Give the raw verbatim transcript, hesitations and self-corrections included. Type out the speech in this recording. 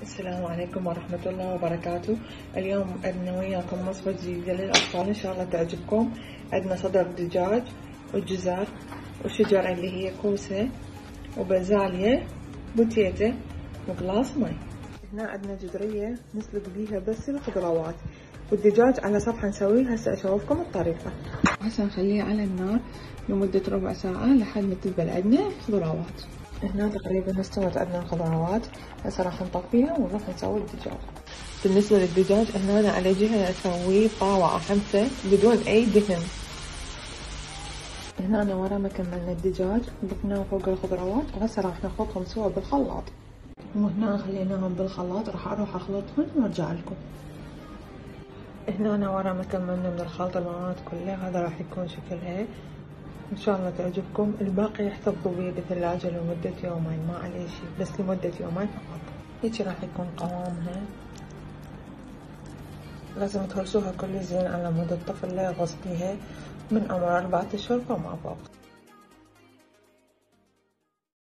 السلام عليكم ورحمة الله وبركاته. اليوم عندنا وياكم وصفة جديدة للأطفال إن شاء الله تعجبكم. عندنا صدر دجاج وجزر وشجر اللي هي كوسة وبازاليا بوتيتة وقلاص مي. هنا عندنا جدرية نسلق بيها بس الخضروات، والدجاج على صفحة نسويه. هسه أشوفكم الطريقة. هسه نخليه على النار لمدة ربع ساعة لحد ما تذبل عندنا الخضروات. هنا تقريبا استوت عندنا الخضروات، هسه راح نطفيها ونروح نسوي الدجاج. بالنسبة للدجاج هنا أنا على جهة أسويه طاوة أحمسه بدون أي دهن. هنا أنا ورا ما كملنا الدجاج ضفناه فوق الخضروات، وهسه راح نخلطهم سوا بالخلاط. وهنا خليناهم بالخلاط، راح أروح أخلطهم وأرجع لكم. هنا أنا ورا ما كملنا من الخلط المواد كلها، هذا راح يكون شكلها ان شاء الله تعجبكم. الباقي يحتفظوا بيه بالثلاجة لمدة يومين، ما عليه شيء، بس لمدة يومين فقط. هيك راح يكون قوامها. لازم تهرسوها كل زين على مود الطفل لا يغص بيها من عمر أربعة أشهر فما فوق.